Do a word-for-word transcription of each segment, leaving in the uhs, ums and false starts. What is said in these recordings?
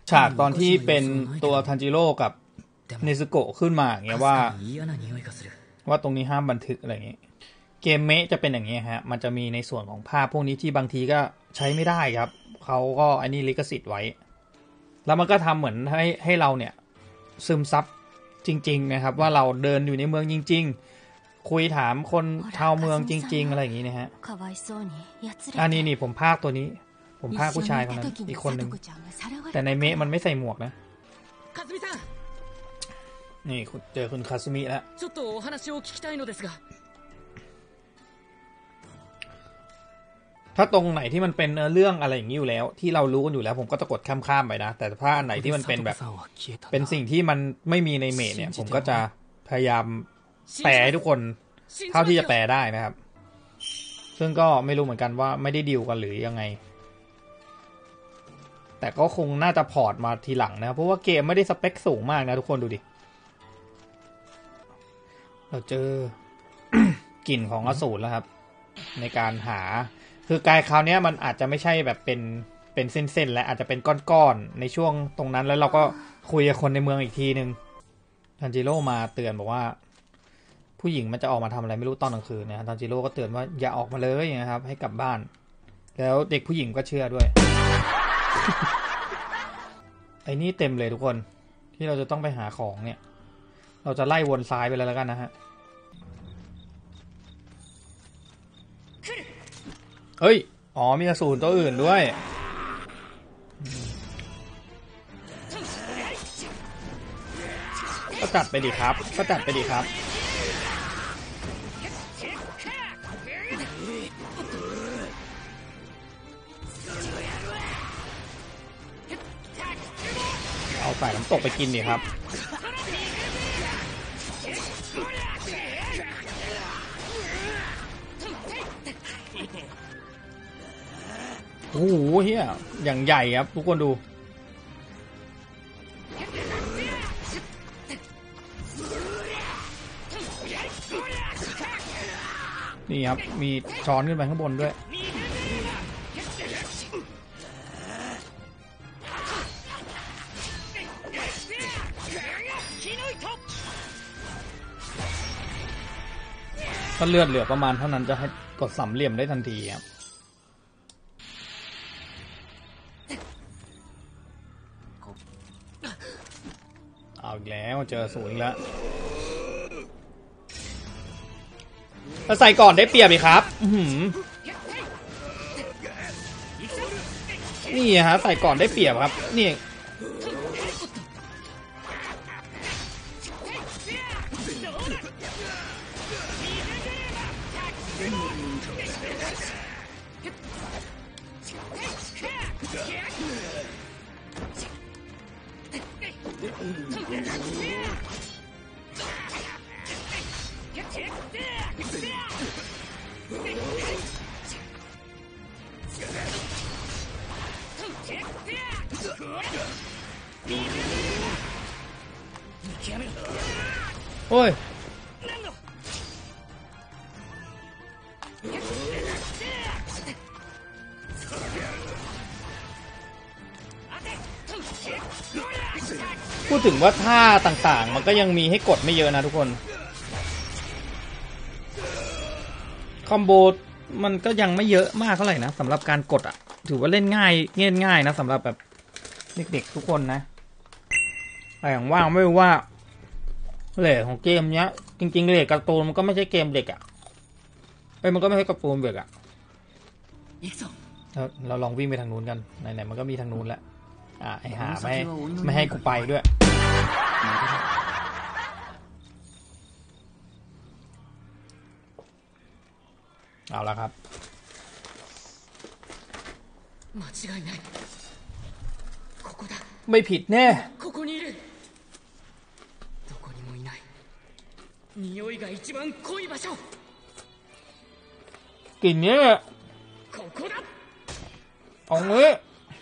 ฉากตอนที่เป็นตัวทันจิโร่กับเนซึโกะขึ้นมาอย่างเงี้ยว่าว่าตรงนี้ห้ามบันทึกอะไรอย่างเงี้ยเกมเมะจะเป็นอย่างเงี้ยฮะมันจะมีในส่วนของภาพพวกนี้ที่บางทีก็ใช้ไม่ได้ครับเขาก็อันนี้ลิขสิทธิ์ไว้แล้วมันก็ทำเหมือนให้ให้เราเนี่ยซึมซับจริงๆนะครับว่าเราเดินอยู่ในเมืองจริงๆคุยถามคนชาวเมืองจริงๆอะไรอย่างงี้นะฮะอันนี้นี่ผมพากตัวนี้ผมพากผู้ชายคนนั้นอีกคนหนึ่งแต่ในเมะมันไม่ใส่หมวกนะนี่เจอคุณคาซึมิแล้วถ้าตรงไหนที่มันเป็นเรื่องอะไรอย่างนี้อยู่แล้วที่เรารู้กันอยู่แล้วผมก็จะกดข้ามๆไปนะแต่ถ้าอันไหนที่มันเป็นแบบเป็นสิ่งที่มันไม่มีในเมะเนี่ยผมก็จะพยายามแปลให้ทุกคนเท่าที่จะแปลได้นะครับซึ่งก็ไม่รู้เหมือนกันว่าไม่ได้ดีลกันหรือยังไงแต่ก็คงน่าจะพอร์ตมาทีหลังนะเพราะว่าเกมไม่ได้สเปคสูงมากนะทุกคนดูดิเราเจอ กลิ่นของอสูรแล้วครับในการหาคือกายคราวนี้มันอาจจะไม่ใช่แบบเป็นเป็นเส้นๆและอาจจะเป็นก้อนๆในช่วงตรงนั้นแล้วเราก็คุยกับคนในเมืองอีกทีนึงทันจิโร่มาเตือนบอกว่าผู้หญิงมันจะออกมาทำอะไรไม่รู้ตอนกลางคืนนะทันจิโร่ก็เตือนว่าอย่าออกมาเลยนะครับให้กลับบ้านแล้วเด็กผู้หญิงก็เชื่อด้วย ไอ้นี่เต็มเลยทุกคนที่เราจะต้องไปหาของเนี่ยเราจะไล่วนซ้ายไปเลยแล้วกันนะฮะเฮ้ยอ๋อมีอสูรตัวอื่นด้วยก็จัดไปดิครับก็จัดไปดิครับเอาใส่น้ำตกไปกินดิครับโอ้โหเฮียอย่างใหญ่ครับทุกคนดูนี่ครับมีช้อนขึ้นไปข้างบนด้วยถ้าเลือดเหลือประมาณเท่านั้นจะให้กดสามเหลี่ยมได้ทันทีครับเอาอีกแล้วเจอศูนย์แล้วถ้าใส่ก่อนได้เปรียบอีกครับนี่ฮะใส่ก่อนได้เปรียบครับนี่โอ้ยพูดถึงว่าท่าต่างๆมันก็ยังมีให้กดไม่เยอะนะทุกคนคอมโบมันก็ยังไม่เยอะมากเท่าไหร่นะสำหรับการกดอ่ะถือว่าเล่นง่ายเง่ายง่ายนะสำหรับแบบเด็กๆทุกคนนะแต่อย่างว่าไม่ว่าเรทของเกมเนี้ยจริงๆเรทการ์ตูนมันก็ไม่ใช่เกมเด็กอ่ะเอ้ยมันก็ไม่ใช่การ์ตูนเด็กอ่ะเราลองวิ่งไปทางนู้นกันไหนๆมันก็มีทางนู้นแล้วอ่ะไอหาไม่ไม่ให้กูไปด้วยเอาละครับไม่ผิดแน่กลิ่นนี้เอาเงี้ย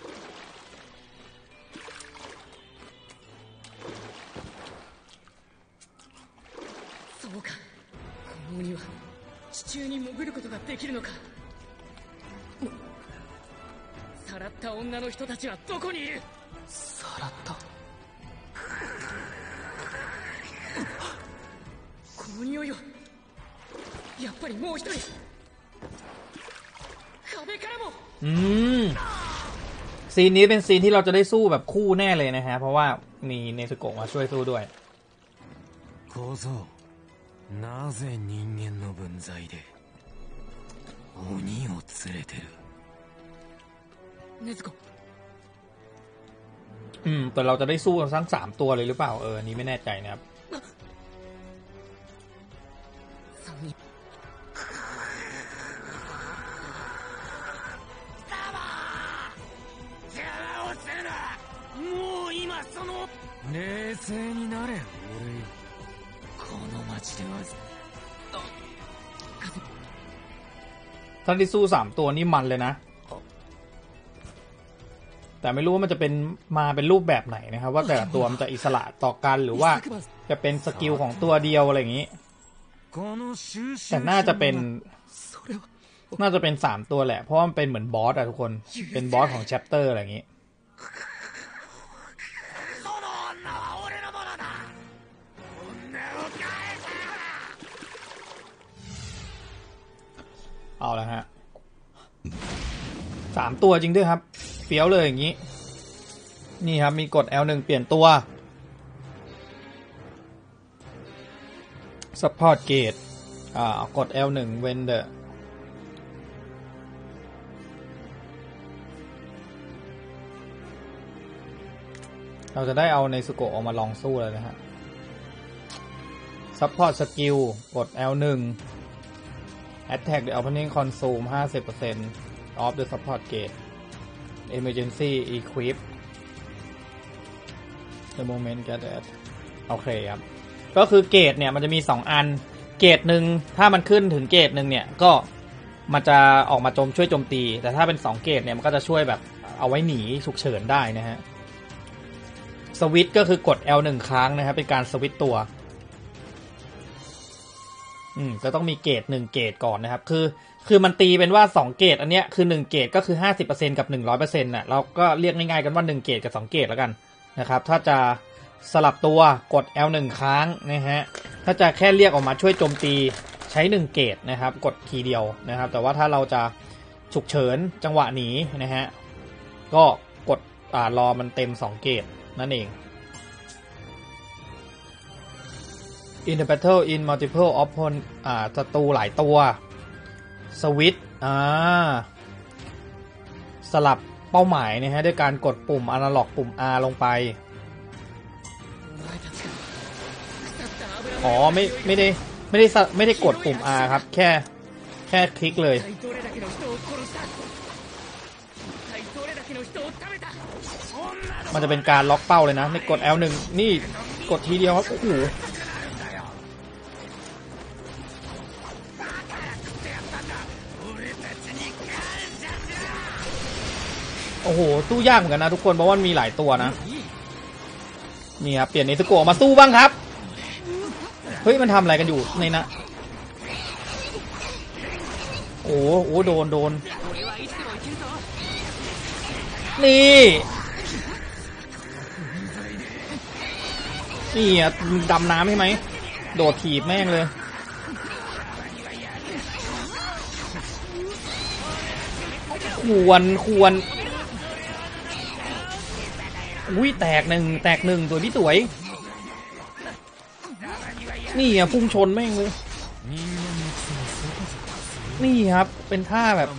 地中に潜ることができるのか。さらった女の人たちはどこにいる。 さらったこの匂いはやっぱりもう一人壁からもอืมซีนนี้เป็นซีนที่เราจะได้สู้แบบคู่แน่เลยนะฮะเพราะว่ามีเนซึโกะมาช่วยสู้ด้วย小僧なぜ人間の分際で鬼を連れてる禰豆子อืมแต่เราจะได้สู้ทั้งสามตัวเลยหรือเปล่าเออนี้ไม่แน่ใจนะครับ冷静になれ俺よこの町ではถ้าได้สู้สามตัวนี่มันเลยนะแต่ไม่รู้ว่ามันจะเป็นมาเป็นรูปแบบไหนนะครับว่าแต่ละตัวมันจะอิสระต่อกันหรือว่าจะเป็นสกิลของตัวเดียวอะไรอย่างนี้แต่น่าจะเป็นน่าจะเป็นสามตัวแหละเพราะว่ามันเป็นเหมือนบอสอะทุกคนเป็นบอสของแชปเตอร์อะไรอย่างนี้เอาละฮะสามตัวจริงด้วยครับเฟี้ยวเลยอย่างนี้นี่ครับมีกด แอล หนึ่ง เปลี่ยนตัว Support Gate อ่ากด แอล หนึ่ง when the เราจะได้เอาในสุโกะออกมาลองสู้เลยนะฮะ Support Skill กด แอล หนึ่งAttack the opening consume ห้าสิบเปอร์เซ็นต์ of the support gate emergency equip the moment get at โอเคครับก็คือเกตเนี่ยมันจะมีสองอันเกตหนึ่งถ้ามันขึ้นถึงเกตหนึ่งเนี่ยก็มันจะออกมาโจมช่วยโจมตีแต่ถ้าเป็นสองเกตเนี่ยมันก็จะช่วยแบบเอาไว้หนีฉุกเฉินได้นะฮะสวิตช์ก็คือกด แอล หนึ่ง ครั้งนะครับเป็นการสวิตช์ตัวอืมจะต้องมีเกรดหนึ่งเกรดก่อนนะครับคือคือมันตีเป็นว่าสองเกรดอันเนี้ยคือหนึ่งเกรดก็คือ ห้าสิบเปอร์เซ็นต์ กับ หนึ่งร้อยเปอร์เซ็นต์ น่ะเราก็เรียกง่ายๆกันว่าหนึ่งเกรดกับสองเกรดแล้วกันนะครับถ้าจะสลับตัวกด แอล หนึ่ง ครั้งนะฮะถ้าจะแค่เรียกออกมาช่วยโจมตีใช้หนึ่งเกรดนะครับกดทีเดียวนะครับแต่ว่าถ้าเราจะฉุกเฉินจังหวะหนีนะฮะก็กดอ่ารอมันเต็มสองเกรดนั่นเองIn the battle in multiple opponent อ่าศัตรูหลายตัวสวิตช์อ่าสลับเป้าหมายนะฮะด้วยการกดปุ่มอนาล็อกปุ่ม R ลงไปอ๋อไม่ไม่ได้ไม่ได้ไม่ได้กดปุ่ม R ครับแค่แค่คลิกเลยมันจะเป็นการล็อกเป้าเลยนะในกด แอล หนึ่ง นี่กดทีเดียวครับโอ้โหโอ้โหสู้ยากเหมือนกันนะทุกคนเพราะว่ามีหลายตัวนะนี่ครับเปลี่ยนเนซึโกะมาสู้บ้างครับเฮ้ยมันทำอะไรกันอยู่ในนะโอ้โหโดนโดนนี่นี่อ่ะดำน้ำใช่ไหมโดดถีบแม่งเลยควรควรอุ้ยแตกหนึ่งแตกหนึ่งตัวพี่สวยนี่อ่ะพุ่งชนแม่งเลยนี่ครับเป็นท่าแบบ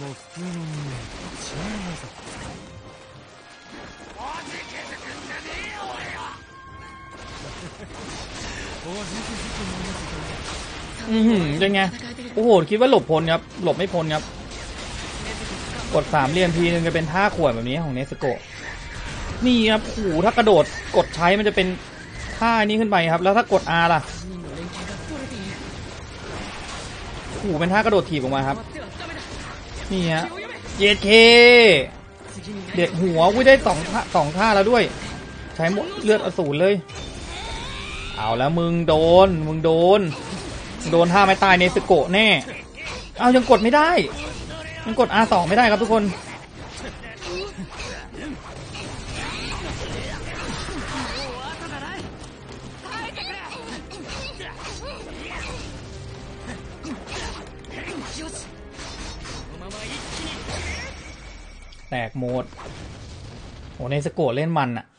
อือหือยังไงโอ้โหคิดว่าหลบพ้นครับหลบไม่พ้นครับกดสามเหลี่ยมทีนึงจะเป็นท่าขวดแบบนี้ของเนซึโกะนี่ครับโอ้โหถ้ากระโดดกดใช้มันจะเป็นท่านี้ขึ้นไปครับแล้วถ้ากด R ล่ะโอ้โหเป็นท่ากระโดดถีบออกมาครับนี่ฮะเยเคเด็กหัววิ่งได้สองท่าสองท่าแล้วด้วยใช้หมดเลือดอสูรเลยเอาแล้วมึงโดนมึงโดนโดนท่าไม่ตายเนซึโกะแน่เอายังกดไม่ได้ยังกด อาร์ สอง ไม่ได้ครับทุกคนแตกโหมดโอ้เนสโกะเล่นมันอะ